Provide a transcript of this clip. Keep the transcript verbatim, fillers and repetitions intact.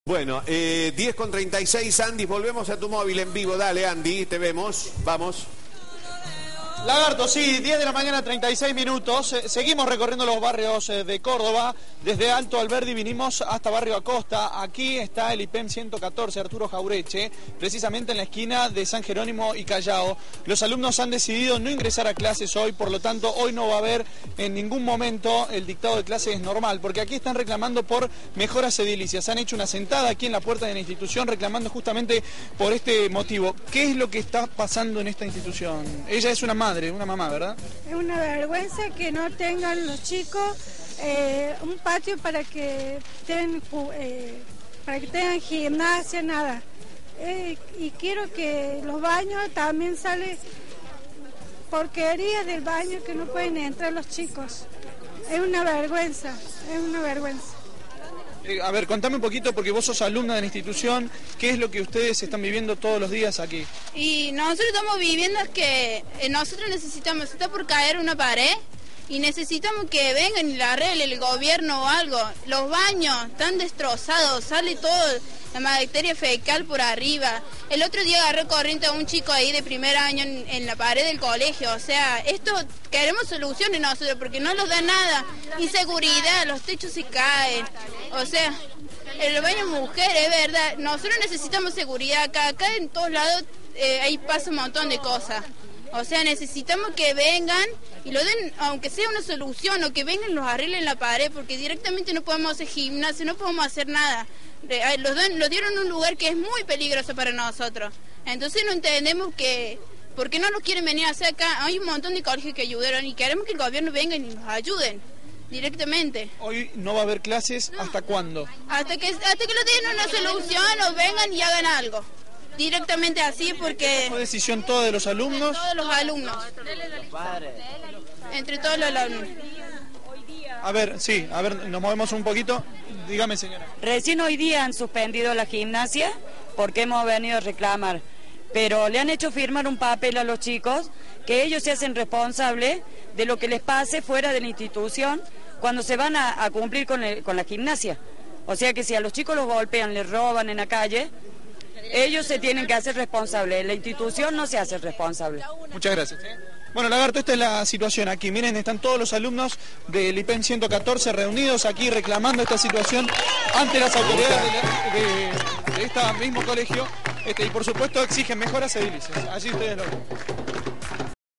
Bueno, eh, diez con treinta y seis, Andy, volvemos a tu móvil en vivo. Dale, Andy, te vemos. Vamos. Lagarto, sí, diez de la mañana, treinta y seis minutos. Eh, seguimos recorriendo los barrios eh, de Córdoba. Desde Alto Alberdi vinimos hasta Barrio Acosta. Aquí está el I P E M ciento catorce, Arturo Jaureche, precisamente en la esquina de San Jerónimo y Callao. Los alumnos han decidido no ingresar a clases hoy, por lo tanto, hoy no va a haber en ningún momento el dictado de clases normal, porque aquí están reclamando por mejoras edilicias. Han hecho una sentada aquí en la puerta de la institución reclamando justamente por este motivo. ¿Qué es lo que está pasando en esta institución? Ella es una madre, una mamá, ¿verdad? Es una vergüenza que no tengan los chicos eh, un patio para que tengan, eh, para que tengan gimnasia, nada. Eh, y quiero que los baños también salen porquerías del baño que no pueden entrar los chicos. Es una vergüenza, es una vergüenza. Eh, a ver, contame un poquito, porque vos sos alumna de la institución, ¿qué es lo que ustedes están viviendo todos los días aquí? Y nosotros estamos viviendo es que eh, nosotros necesitamos, está por caer una pared y necesitamos que vengan y la arregle el gobierno o algo. Los baños están destrozados, sale todo la bacteria fecal por arriba. El otro día agarré corriente a un chico ahí de primer año en, en la pared del colegio. O sea, esto queremos soluciones nosotros porque no nos da nada. Inseguridad, los techos se caen. O sea, el baño mujer, es verdad. Nosotros necesitamos seguridad acá. Acá en todos lados eh, ahí pasa un montón de cosas. O sea, necesitamos que vengan y lo den, aunque sea una solución, o que vengan y los arreglen la pared, porque directamente no podemos hacer gimnasio, no podemos hacer nada. Los, dan, los dieron en un lugar que es muy peligroso para nosotros. Entonces no entendemos que, ¿por qué no los quieren venir a hacer acá? Hay un montón de colegios que ayudaron y queremos que el gobierno venga y nos ayuden directamente. Hoy no va a haber clases, no. ¿Hasta cuándo? Hasta que, hasta que lo den una solución o vengan y hagan algo. Directamente así, porque... ¿Fue decisión toda de los alumnos? Todos los alumnos. Entre todos los alumnos. A ver, sí, a ver, nos movemos un poquito. Dígame, señora. Recién hoy día han suspendido la gimnasia porque hemos venido a reclamar, pero le han hecho firmar un papel a los chicos que ellos se hacen responsables de lo que les pase fuera de la institución cuando se van a, a cumplir con, el, con la gimnasia. O sea que si a los chicos los golpean, les roban en la calle, ellos se tienen que hacer responsables, la institución no se hace responsable. Muchas gracias. Bueno, Lagarto, esta es la situación aquí. Miren, están todos los alumnos del I P E M ciento catorce reunidos aquí reclamando esta situación ante las autoridades de, la, de, de este mismo colegio, este, y por supuesto exigen mejoras edilicias. Allí ustedes lo ven.